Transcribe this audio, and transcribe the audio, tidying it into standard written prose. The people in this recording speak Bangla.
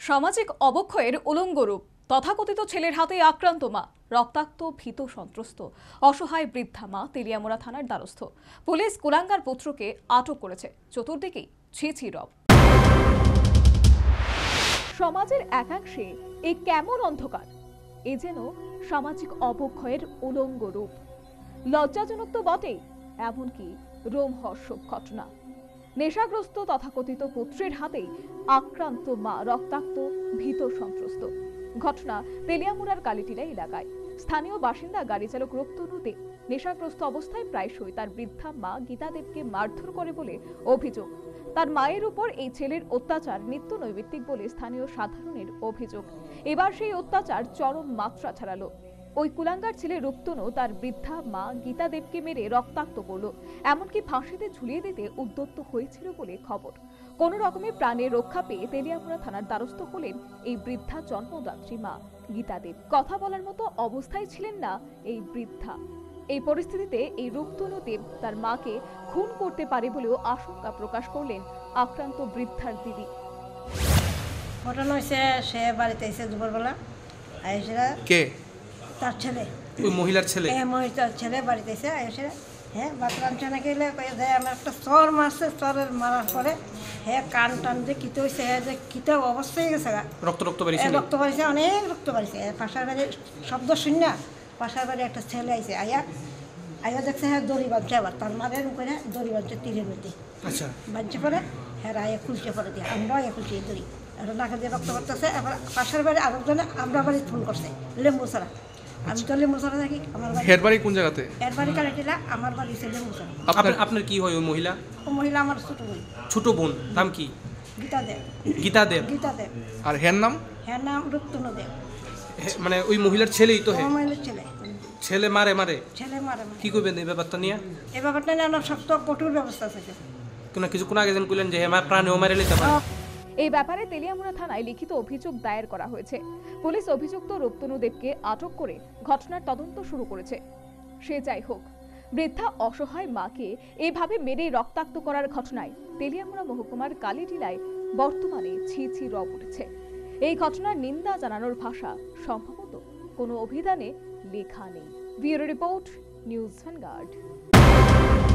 সামাজিক অবক্ষয়ের উলঙ্গ রূপ তথাকথিত ছেলের হাতে আক্রান্ত মা, রক্তাক্ত ভীত সন্ত্রস্ত অসহায় বৃদ্ধা মা তেলিয়ামুড়া থানার দ্বারস্থ। পুলিশ কুলাঙ্গার পুত্রকে আটক করেছে। চতুর্দিকেই ছি রব। সমাজের একাংশে এই কেমন অন্ধকার, এ যেন সামাজিক অবক্ষয়ের উলঙ্গ রূপ। লজ্জাজনক তো বটেই, এমনকি রোমহর্ষক ঘটনা। নেশাগ্রস্ত তথাকথিত পুত্রের হাতেই আক্রান্ত মা, রক্তাক্ত ভীত সন্ত্রস্ত। ঘটনা তেলিয়ামুড়ার কালীটিলা এলাকায়। স্থানীয় বাসিন্দা গাড়ি চালক রক্তনু দে নেশাগ্রস্ত অবস্থায় প্রায়শই তার বৃদ্ধা মা গীতা দেবকে মারধর করে বলে অভিযোগ। তার মায়ের উপর এই ছেলের অত্যাচার নিত্য নৈমিত্তিক বলে স্থানীয় সাধারণের অভিযোগ। এবার সেই অত্যাচার চরম মাত্রা ছাড়ালো। ওই কুলাঙ্গার ছেলে রূপতনু তার বৃদ্ধা মা গীতা দেবকে মেরে রক্তাক্ত করল, এমনকি ফাঁসিতে ঝুলিয়ে দিতে উদ্যত হয়েছিল বলে খবর। কোন রকমে প্রাণের রক্ষা পেয়ে তেলিয়ামুড়া থানার দ্বারস্থ হলেন এই বৃদ্ধা জন্মদাত্রী মা গীতা দেব। কথা বলার মতো অবস্থায় ছিলেন না এই বৃদ্ধা। এই পরিস্থিতিতে এই রূপতনু দেব তার মাকে খুন করতে পারে বলেও আশঙ্কা প্রকাশ করলেন আক্রান্ত বৃদ্ধার দিদি। ঘটনা হয়েছে, সে বাড়িতে এসে দুপুরবেলা কে তার ছেলে, ওই মহিলার ছেলে, মহিলার ছেলে বাড়িতে এসে বাথরুম টানা গেলে আমার একটা চর মারছে। চরের মারার পরে কান টান যে কিতে হয়েছে, যে কিতে অবস্থায় গেছে, রক্ত বাড়িছে, অনেক রক্ত বাড়িছে। পাশার বাড়ির শব্দ শূন্য, পাশার বাড়ি একটা ছেলে আইছে, আইয়া দেখছে দড়ি বাঁধছে, আবার তার মারের মুখে দড়ি বাঁধছে তীরের মধ্যে। আচ্ছা, বাঁধছে পরে আইয়া খুলছে, পরে দিয়ে আমরাও খুলছি এই দড়ি, নাকে দিয়ে রক্ত পড়তেছে। আবার পাশের বাড়ি আরেকজনে আমরা বাড়ি ফোন করছে লেম্বু ছাড়া। আমি তো লেম্বু ছাড়া থাকি। আমার বাড়ি কোন জায়গাতে? এর বাড়ি কালীটিলা, আমার বাড়ি হচ্ছে লেম্বু ছাড়া। আপনার কি হয় ওই মহিলা? ও মহিলা আমার ছোট বোন। নাম কি? গীতা দেব। গীতা দেব। আর হের নাম? হের নাম রূপতনু দেব। মানে ওই মহিলার ছেলেই তো? হ্যাঁ, মহিলার ছেলে। ছেলে মারে ছেলে মারে। কি করবেন এই ব্যাপারটা নিয়ে? এই ব্যাপারটা নিয়ে আমার শক্ত কঠোর ব্যবস্থা আছে। কিছুক্ষণ আগে যেন কইলেন যে আমার প্রাণেও মারে নিতে পারে। এই ব্যাপারে তেলিয়ামুড়া থানায় লিখিত অভিযোগ দায়ের করা হয়েছে। পুলিশ অভিযুক্ত রূপতনু দেবকে আটক করে ঘটনার তদন্ত শুরু করেছে। সে যাই হোক, বৃদ্ধা অসহায় মাকে এভাবে মেরে রক্তাক্ত করার ঘটনায় তেলিয়ামুড়া মহকুমার কালীটিলায় বর্তমানে ছি রব উঠেছে। এই ঘটনার নিন্দা জানানোর ভাষা সম্ভবত কোনো অভিধানে লেখা নেই। Bureau report, news vanguard.